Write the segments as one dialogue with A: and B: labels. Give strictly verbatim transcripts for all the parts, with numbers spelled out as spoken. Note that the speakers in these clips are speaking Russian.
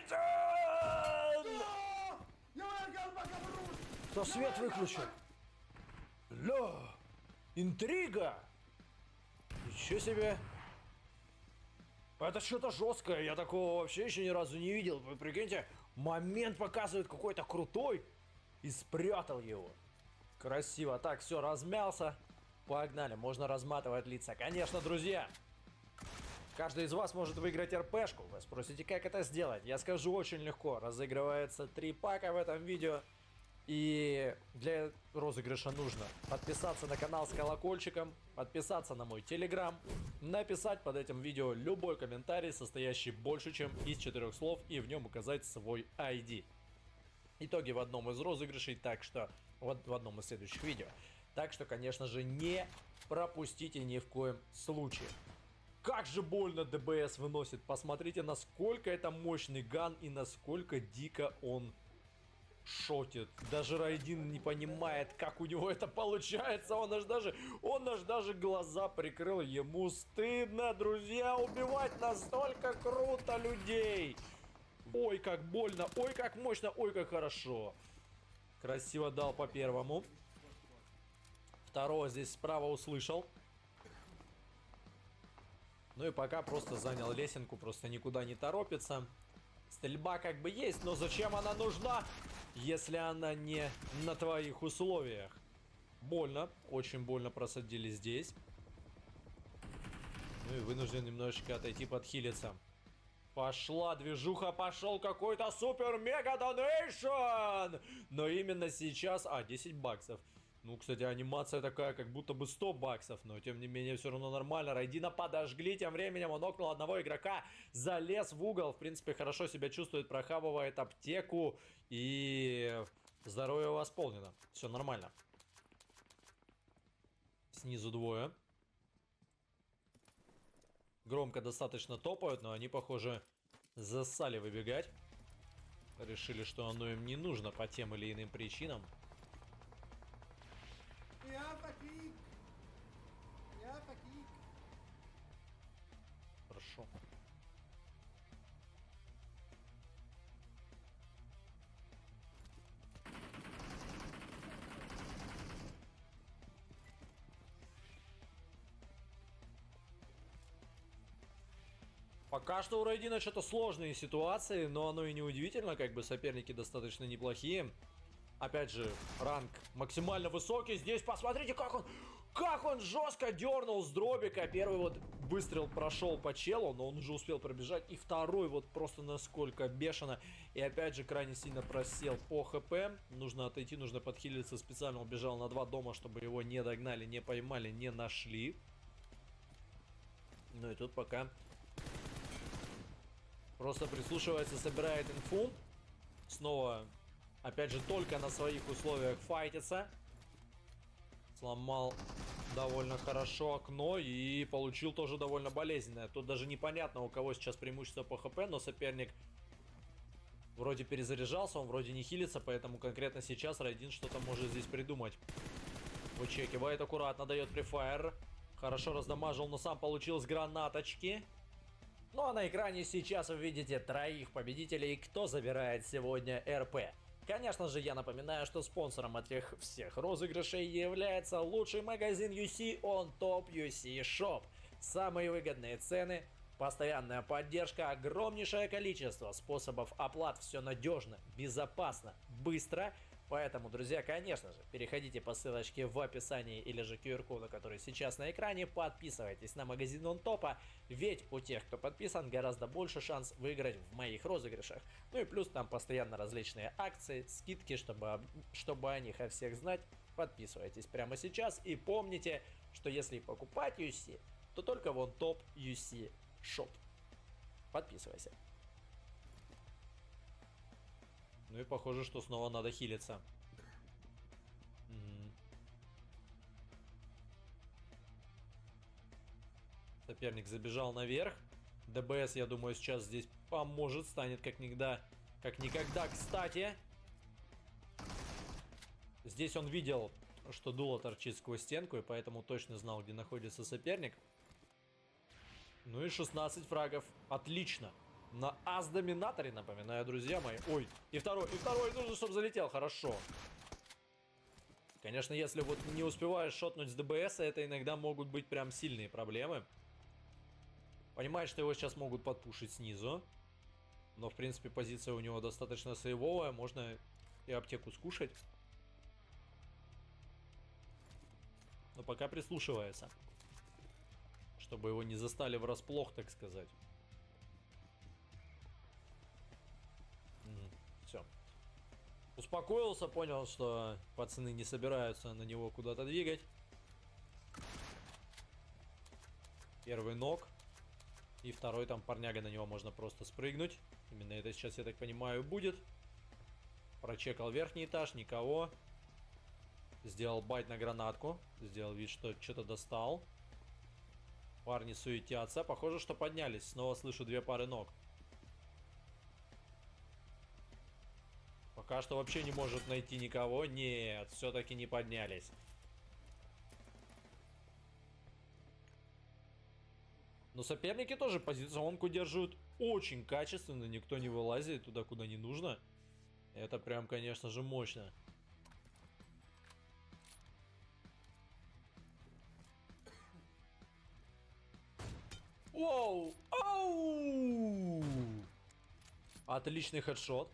A: Райден! Кто свет выключил? Ля! Интрига! Ничего себе! Это что-то жесткое, я такого вообще еще ни разу не видел. Вы прикиньте, момент показывает какой-то крутой и спрятал его. Красиво. Так, все, размялся. Погнали, можно разматывать лица. Конечно, друзья, каждый из вас может выиграть РПшку. Вы спросите, как это сделать? Я скажу, очень легко. Разыгрывается три пака в этом видео. И для розыгрыша нужно подписаться на канал с колокольчиком, подписаться на мой телеграм, написать под этим видео любой комментарий, состоящий больше, чем из четырех слов, и в нем указать свой ай ди. Итоги в одном из розыгрышей, так что в, в одном из следующих видео. Так что, конечно же, не пропустите ни в коем случае. Как же больно ДБС выносит. Посмотрите, насколько это мощный ган и насколько дико он шотит. Даже Райдин не понимает, как у него это получается. Он аж даже, он аж даже глаза прикрыл. Ему стыдно, друзья, убивать настолько круто людей. Ой, как больно, ой, как мощно, ой, как хорошо. Красиво дал по первому. Второго здесь справа услышал. Ну и пока просто занял лесенку, просто никуда не торопится. Стрельба как бы есть, но зачем она нужна, если она не на твоих условиях? Больно, очень больно просадили здесь. Ну и вынужден немножечко отойти подхилиться. Пошла движуха, пошел какой-то супер-мега донейшн! Но именно сейчас... А, десять баксов. Ну, кстати, анимация такая, как будто бы сто баксов, но тем не менее все равно нормально. Райдина подожгли, тем временем он нокнул одного игрока, залез в угол, в принципе, хорошо себя чувствует, прохавывает аптеку и здоровье восполнено. Все нормально. Снизу двое. Громко достаточно топают, но они, похоже, зассали выбегать. Решили, что оно им не нужно по тем или иным причинам.
B: Я таких. Я таких.
A: Хорошо. Пока что у Райдина что-то сложные ситуации, но оно и не удивительно, как бы соперники достаточно неплохие. Опять же, ранг максимально высокий. Здесь посмотрите, как он, как он жестко дернул с дробика. Первый вот выстрел прошел по челу, но он уже успел пробежать. И второй вот просто насколько бешено. И опять же, крайне сильно просел по хп. Нужно отойти, нужно подхилиться. Специально убежал на два дома, чтобы его не догнали, не поймали, не нашли. Ну и тут пока просто прислушивается, собирает инфу. Снова... Опять же, только на своих условиях файтится. Сломал довольно хорошо окно и получил тоже довольно болезненное. Тут даже непонятно, у кого сейчас преимущество по хп, но соперник вроде перезаряжался, он вроде не хилится, поэтому конкретно сейчас Райдин что-то может здесь придумать. Вычекивает аккуратно, дает префайр. Хорошо раздамажил, но сам получил с гранаточки. Ну а на экране сейчас вы видите троих победителей, кто забирает сегодня РП. Конечно же, я напоминаю, что спонсором этих всех розыгрышей является лучший магазин ю си On Top ю си Shop. Самые выгодные цены, постоянная поддержка, огромнейшее количество способов оплат, все надежно, безопасно, быстро. Поэтому, друзья, конечно же, переходите по ссылочке в описании или же ку ар коду, который сейчас на экране, подписывайтесь на магазин On Top, ведь у тех, кто подписан, гораздо больше шанс выиграть в моих розыгрышах. Ну и плюс там постоянно различные акции, скидки, чтобы, чтобы о них о всех знать. Подписывайтесь прямо сейчас и помните, что если покупать ю си, то только в On Top ю си Shop. Подписывайся. Ну и похоже, что снова надо хилиться. М-м. Соперник забежал наверх. ДБС, я думаю, сейчас здесь поможет. Станет как никогда, как никогда кстати. Здесь он видел, что дуло торчит сквозь стенку, и поэтому точно знал, где находится соперник. Ну и шестнадцать фрагов. Отлично. На ас-доминаторе, напоминаю, друзья мои. Ой, и второй, и второй, нужно, чтобы залетел, хорошо. Конечно, если вот не успеваешь шотнуть с ДБС, это иногда могут быть прям сильные проблемы. Понимаешь, что его сейчас могут подпушить снизу. Но, в принципе, позиция у него достаточно сейвовая. Можно и аптеку скушать. Но пока прислушивается. Чтобы его не застали врасплох, так сказать. Все. Успокоился, понял, что пацаны не собираются на него куда-то двигать. Первый нок. И второй там парняга, на него можно просто спрыгнуть. Именно это сейчас, я так понимаю, будет. Прочекал верхний этаж, никого. Сделал байт на гранатку. Сделал вид, что что-то достал. Парни суетятся. Похоже, что поднялись. Снова слышу две пары ног. Пока что вообще не может найти никого. Нет, все-таки не поднялись. Но соперники тоже позиционку держат очень качественно. Никто не вылазит туда, куда не нужно. Это прям, конечно же, мощно. Воу! Оу! Отличный хедшот.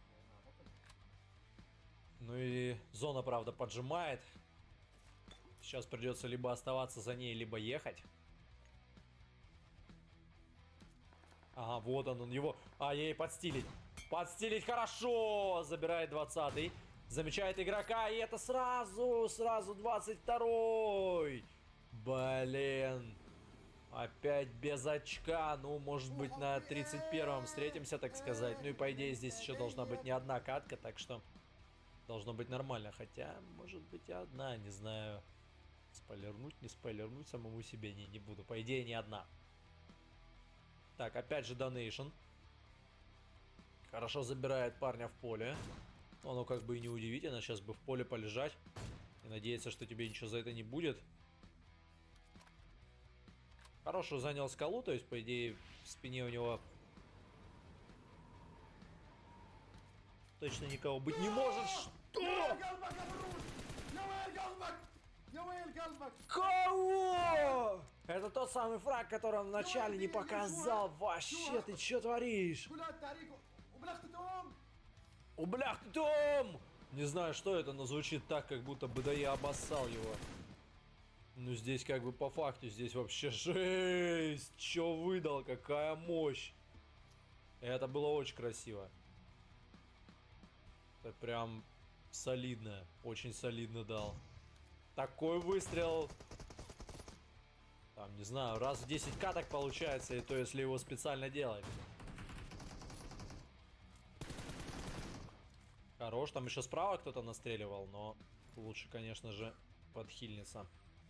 A: Ну и зона, правда, поджимает. Сейчас придется либо оставаться за ней, либо ехать. Ага, вот он, он его... А, ей подстилить. Подстилить хорошо! Забирает двадцатый. Замечает игрока, и это сразу, сразу двадцать второй. Блин. Опять без очка. Ну, может быть, на тридцать первом встретимся, так сказать. Ну и, по идее, здесь еще должна быть не одна катка, так что... Должно быть нормально. Хотя, может быть, и одна, не знаю. Спойлернуть, не спойлернуть самому себе не, не буду. По идее, не одна. Так, опять же донейшн. Хорошо забирает парня в поле. Оно как бы и не удивительно. Сейчас бы в поле полежать. И надеяться, что тебе ничего за это не будет. Хорошо занял скалу. То есть, по идее, в спине у него... Точно никого быть не может. Что? Кого? Это тот самый фраг, который он вначале не показал. Вообще, ты что творишь? Ублях ты том! Не знаю, что это, но звучит так, как будто бы да я обоссал его. Ну, здесь как бы по факту, здесь вообще жесть. Чё выдал, какая мощь. Это было очень красиво. Это прям солидно, очень солидно дал. Такой выстрел, там, не знаю, раз в десять каток получается, и то, если его специально делать. Хорош, там еще справа кто-то настреливал, но лучше, конечно же, подхильниться.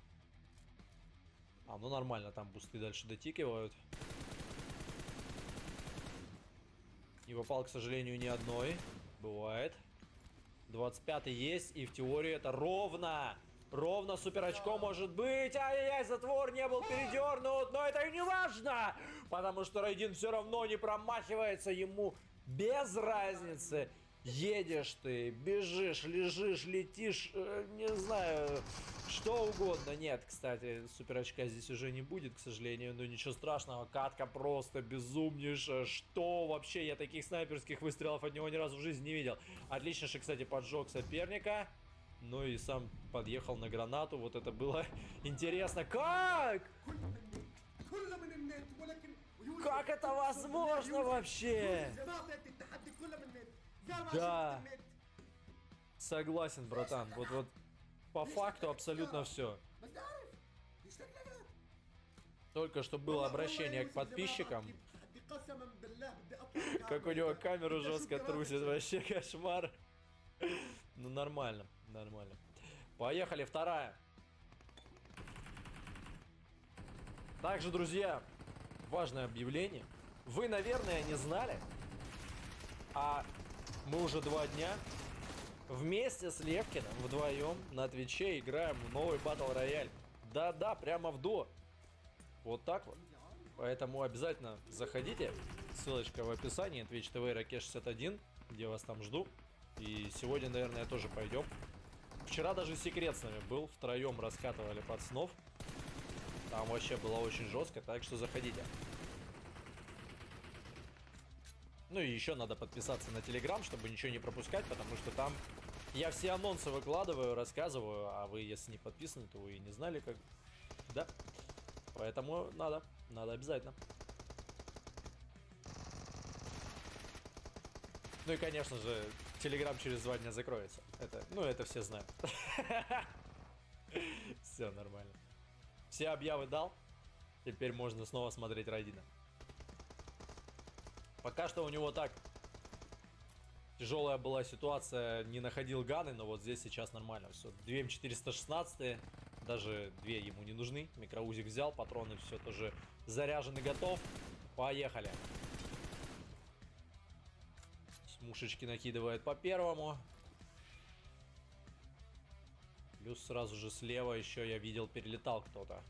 A: А, ну нормально, там бусты дальше дотикивают. Не попал, к сожалению, ни одной. Бывает. двадцать пятый есть, и в теории это ровно. Ровно супер очко может быть. Ай-яй-яй, затвор не был передернут. Но это и не важно. Потому что Рейдин все равно не промахивается. Ему без разницы. Едешь ты, бежишь, лежишь, летишь. Э, не знаю, что угодно. Нет, кстати, супер очка здесь уже не будет, к сожалению. Но ничего страшного. Катка просто безумнейшая. Что вообще? Я таких снайперских выстрелов от него ни разу в жизни не видел. Отличнейший, кстати, поджог соперника. Ну и сам подъехал на гранату. Вот это было интересно. Как? Как это возможно вообще? Да. Согласен, братан. Вот, вот по факту абсолютно все. Только что было обращение к подписчикам. Как у него камеру жестко трусит. Вообще кошмар. Ну нормально, нормально. Поехали, вторая. Также, друзья, важное объявление. Вы, наверное, не знали, а мы уже два дня вместе с Левкиным вдвоем на Твиче играем в новый Battle Royale. Да-да, прямо в дуо. Вот так вот. Поэтому обязательно заходите, Ссылочка в описании. Twitch ти ви Ракеш шестьдесят один, где вас там жду. И сегодня, наверное, тоже пойдем. Вчера даже секрет с нами был. Втроем раскатывали пацанов. Там вообще было очень жестко, так что заходите. Ну и еще надо подписаться на Телеграм, чтобы ничего не пропускать, потому что там я все анонсы выкладываю, рассказываю, а вы, если не подписаны, то вы и не знали, как... Да. Поэтому надо, надо обязательно. Ну и, конечно же, Телеграм через два дня закроется. Это, ну, это все знают. Все нормально. Все объявы дал. Теперь можно снова смотреть Райдина. Пока что у него так тяжелая была ситуация, не находил ганы, но вот здесь сейчас нормально все. две эм четыреста шестнадцать, даже две ему не нужны. Микроузик взял, патроны все тоже заряжен и готов. Поехали. Мушечки накидывает по первому. Плюс сразу же слева еще я видел, перелетал кто-то.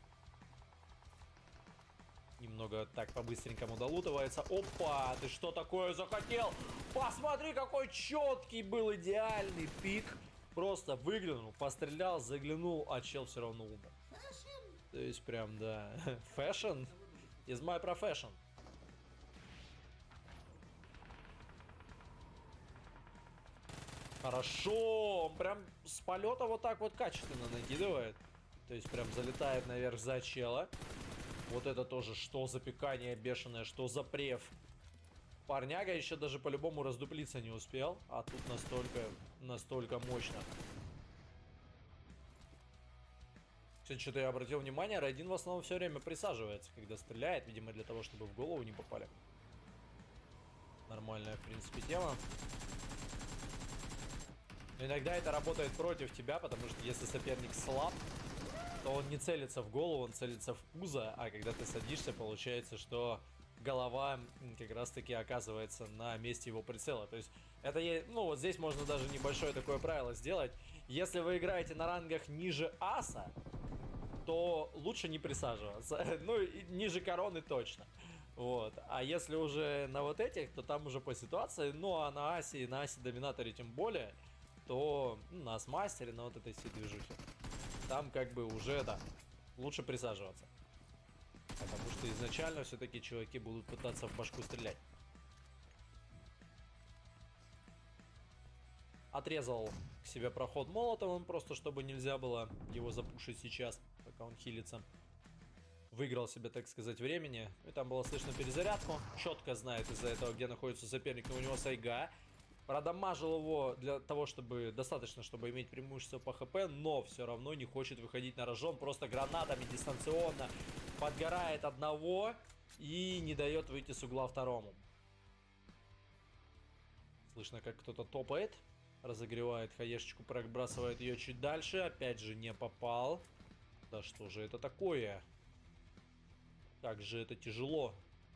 A: Немного так по-быстренькому долутывается. Опа, ты что такое захотел? Посмотри, какой четкий был, идеальный пик. Просто выглянул, пострелял, заглянул, а чел все равно умер. То есть прям, да. Fashion is my profession. Хорошо, он прям с полета вот так вот качественно накидывает. То есть прям залетает наверх за чела. Вот это тоже, что за пикание бешеное, что за прев. Парняга еще даже по-любому раздуплиться не успел, а тут настолько, настолько мощно. Кстати, что-то я обратил внимание, Райдин в основном все время присаживается, когда стреляет, видимо, для того, чтобы в голову не попали. Нормальная, в принципе, тема. Но иногда это работает против тебя, потому что если соперник слаб, то он не целится в голову, он целится в пузо, а когда ты садишься, получается, что голова как раз-таки оказывается на месте его прицела. То есть это, ну вот здесь можно даже небольшое такое правило сделать. Если вы играете на рангах ниже аса, то лучше не присаживаться. Ну, и ниже короны точно. Вот. А если уже на вот этих, то там уже по ситуации. Ну, а на асе и на асе доминаторе тем более, то ну, на ас-мастере, на вот этой всей движухе, там как бы уже, да, лучше присаживаться. Потому что изначально все-таки чуваки будут пытаться в башку стрелять. Отрезал к себе проход молотовым, просто чтобы нельзя было его запушить сейчас, пока он хилится. Выиграл себе, так сказать, времени. И там было слышно перезарядку. Четко знает из-за этого, где находится соперник, но у него сайга. Продамажил его для того, чтобы достаточно, чтобы иметь преимущество по хп, но все равно не хочет выходить на рожон. Просто гранатами дистанционно подгорает одного и не дает выйти с угла второму. Слышно, как кто-то топает. Разогревает хаешечку, пробрасывает ее чуть дальше. Опять же не попал. Да что же это такое? Как же это тяжело.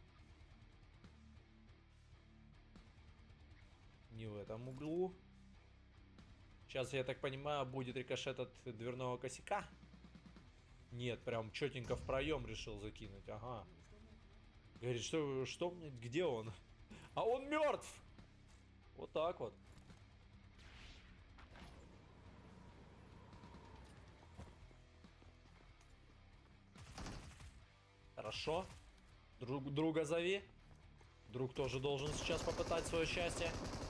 A: Не в этом углу. Сейчас, я так понимаю, будет рикошет от дверного косяка. Нет, прям четенько в проем решил закинуть. Ага. Говорит, что, что, где он? А он мертв! Вот так вот. Хорошо. Друг, друга зови. Друг тоже должен сейчас попытать свое счастье.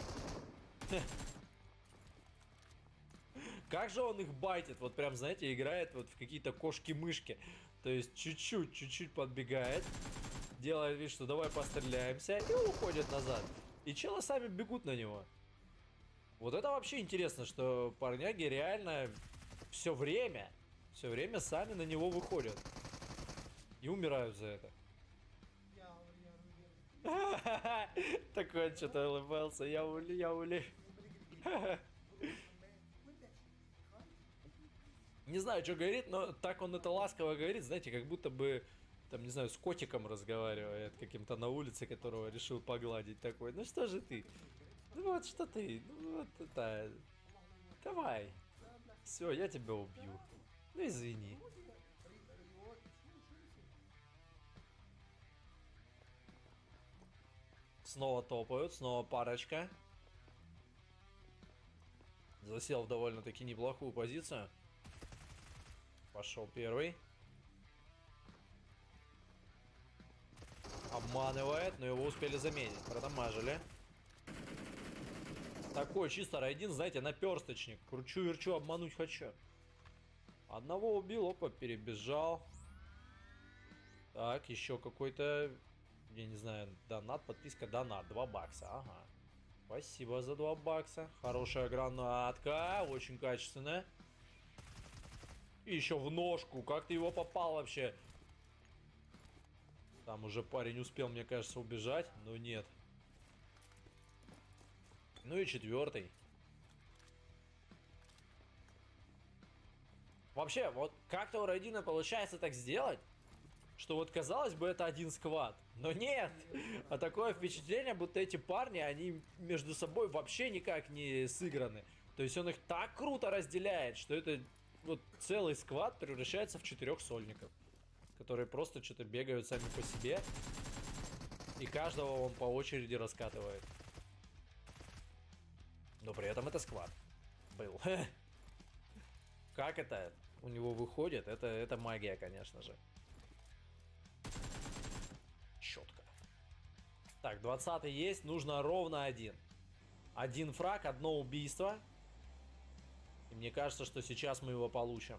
A: Как же он их байтит, вот прям, знаете, играет вот в какие-то кошки-мышки. То есть чуть-чуть, чуть-чуть подбегает, делает вид, что давай постреляемся, и уходит назад. И челы сами бегут на него. Вот это вообще интересно, что парняги реально все время, все время сами на него выходят. И умирают за это. Такой он что-то улыбался. Я ули, я ули. Не знаю, что говорит, но так он это ласково говорит, знаете, как будто бы, там, не знаю, с котиком разговаривает, каким-то на улице, которого решил погладить такой. Ну что же ты? Ну вот что ты? Ну вот это... Давай. Все, я тебя убью. Ну извини. Снова топают, снова парочка. Засел в довольно-таки неплохую позицию. Пошел первый. Обманывает, но его успели заметить. Продамажили. Такой чисто райдин, знаете, наперсточник. Кручу-верчу, обмануть хочу. Одного убил, опа, перебежал. Так, еще какой-то, я не знаю, донат, подписка, донат. два бакса, ага. Спасибо за два бакса. Хорошая гранатка, очень качественная. И еще в ножку. Как ты его попал вообще? Там уже парень успел, мне кажется, убежать, но нет. Ну и четвертый. Вообще, вот как-то у Райдина получается так сделать, что вот казалось бы это один сквад. Но нет! А такое впечатление, будто эти парни, они между собой вообще никак не сыграны. То есть он их так круто разделяет, что это вот целый сквад превращается в четырех сольников, которые просто что-то бегают сами по себе. И каждого он по очереди раскатывает. Но при этом это сквад был. Как это у него выходит? Это, это магия, конечно же. Четко. Так, двадцатый есть. Нужно ровно один. Один фраг, одно убийство. И мне кажется, что сейчас мы его получим.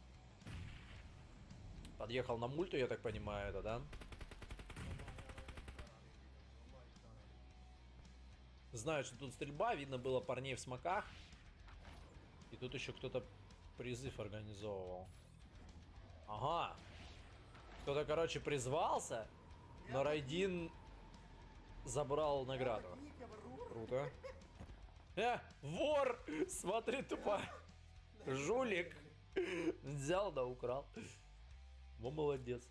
A: Подъехал на мульту, я так понимаю, это, да? Знаю, что тут стрельба. Видно было парней в смоках. И тут еще кто-то призыв организовывал. Ага. Кто-то, короче, призвался, но Райдин забрал награду. Круто. Э, вор! Смотри, тупо. Жулик. Взял да украл. Во, молодец.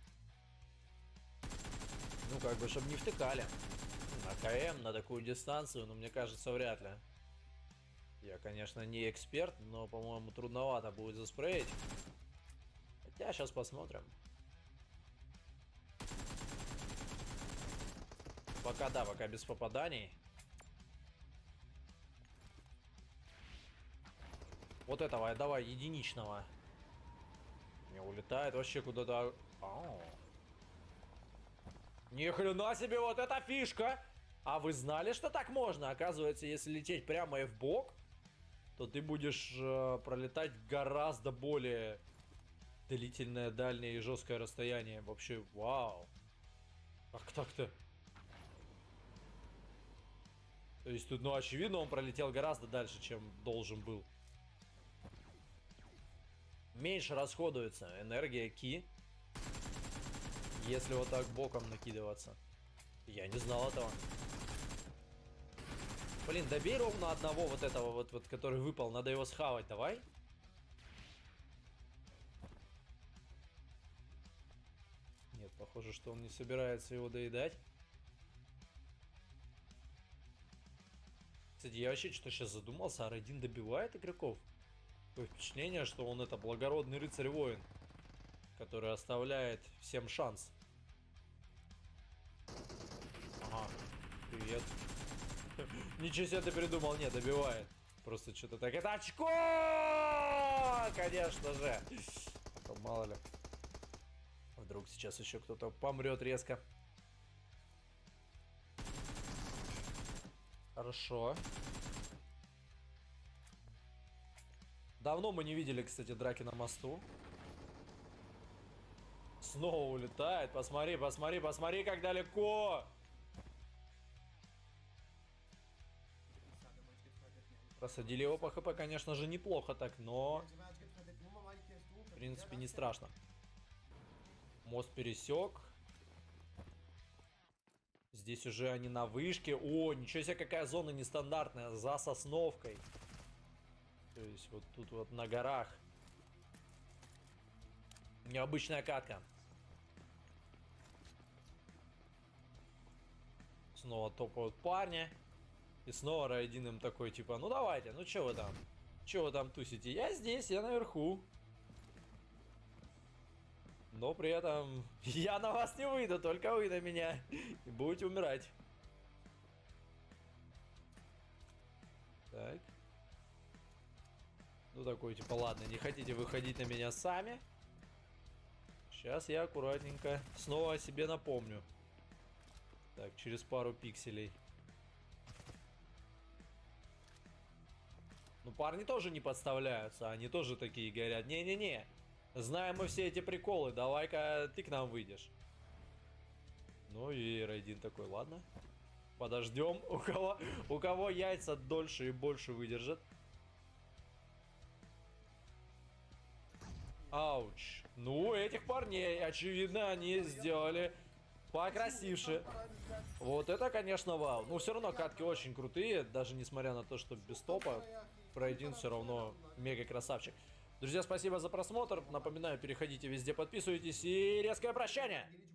A: Ну, как бы, чтобы не втыкали. На КМ, на такую дистанцию, но мне кажется, вряд ли. Я, конечно, не эксперт, но, по-моему, трудновато будет заспреить. Хотя, сейчас посмотрим. Пока, да, пока без попаданий. Вот этого, давай, единичного. Не улетает вообще куда-то. Ни хрена себе, вот эта фишка! А вы знали, что так можно? Оказывается, если лететь прямо и в бок, то ты будешь э, пролетать гораздо более длительное, дальнее и жесткое расстояние. Вообще, вау. Как так-то? То есть тут, ну, очевидно, он пролетел гораздо дальше, чем должен был. Меньше расходуется энергия ки, если вот так боком накидываться. Я не знал этого. Блин, добей ровно одного вот этого вот, вот, который выпал. Надо его схавать, давай. Нет, похоже, что он не собирается его доедать. Кстати, я вообще что-то сейчас задумался, а Райдин добивает игроков? Такое впечатление, что он это благородный рыцарь-воин, который оставляет всем шанс. Ага, привет. Ничего себе ты придумал, не, добивает. Просто что-то так, это очко! Конечно же. А мало ли. Вдруг сейчас еще кто-то помрет резко. Хорошо. Давно мы не видели, кстати, драки на мосту. Снова улетает. Посмотри, посмотри, посмотри, как далеко. Просадили его по хп, конечно же, неплохо так, но... В принципе, не страшно. Мост пересек. Здесь уже они на вышке. О, ничего себе, какая зона нестандартная. За Сосновкой. То есть вот тут вот на горах. Необычная катка. Снова топают парни. И снова Райдин им такой, типа, ну давайте, ну чё вы там? Чё вы там тусите? Я здесь, я наверху. Но при этом я на вас не выйду, только вы на меня. И будете умирать. Так. Ну такой, типа, ладно, не хотите выходить на меня сами. Сейчас я аккуратненько снова о себе напомню. Так, через пару пикселей. Ну, парни тоже не подставляются, они тоже такие говорят: не-не-не, знаем мы все эти приколы, давай-ка ты к нам выйдешь. Ну и Рейдин такой: ладно, подождем, у кого, у кого яйца дольше и больше выдержат. Ауч. Ну, этих парней, очевидно, они сделали покрасивше. Вот это, конечно, вау. Но все равно катки очень крутые, даже несмотря на то, что без топа. Рейдин все равно мега красавчик. Друзья, спасибо за просмотр. Напоминаю, переходите везде, подписывайтесь и резкое прощание.